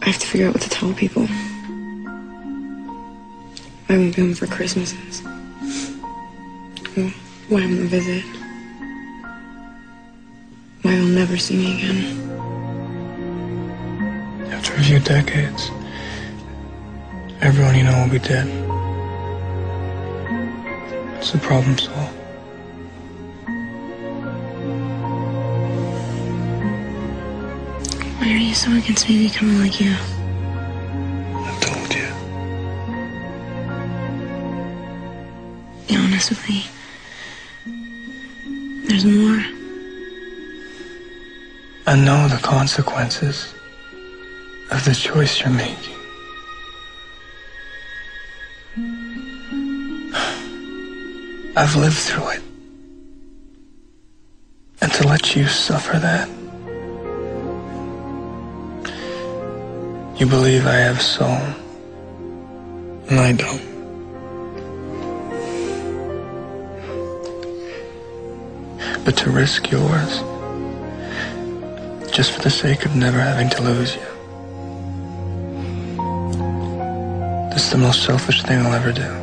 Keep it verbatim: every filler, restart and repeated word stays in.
I have to figure out what to tell people. I won't be home for Christmases. Well, why I'm gonna visit. Why they'll never see me again. After a few decades, everyone you know will be dead. It's a problem solved. Why are you so against me becoming like you? I told you. Be honest with me. There's more. I know the consequences of the choice you're making. I've lived through it. And to let you suffer that. You believe I have soul, and I don't. But to risk yours, just for the sake of never having to lose you, this is the most selfish thing I'll ever do.